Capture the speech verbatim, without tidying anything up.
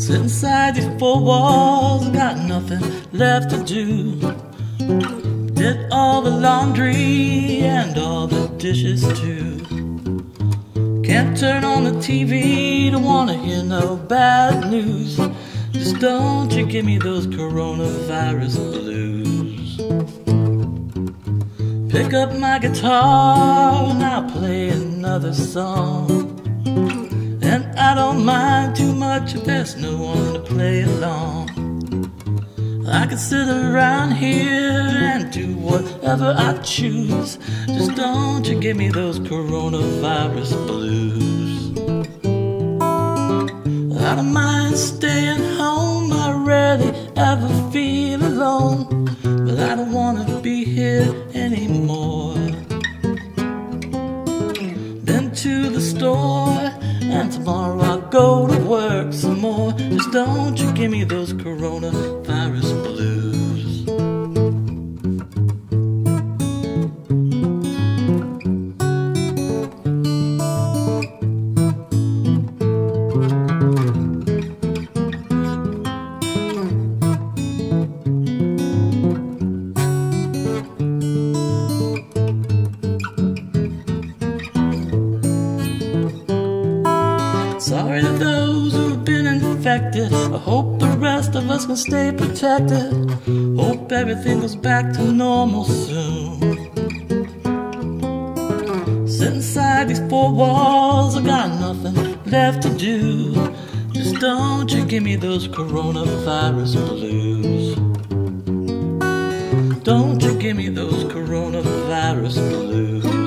Sit inside these four walls, I got nothing left to do. Did all the laundry and all the dishes too. Can't turn on the T V, don't wanna hear no bad news. Just don't you give me those coronavirus blues. Pick up my guitar and I'll play another song. And I don't mind too much if there's no one to play along. I can sit around here and do whatever I choose. Just don't you give me those coronavirus blues. I don't mind staying home, I rarely ever feel alone. But I don't wanna be here anymore. Been to the store, and tomorrow I'll go to work some more. Just don't you give me those coronavirus blues. Sorry to those who've been infected. I hope the rest of us can stay protected. Hope everything goes back to normal soon. Sit inside these four walls, I got nothing left to do. Just don't you give me those coronavirus blues. Don't you give me those coronavirus blues.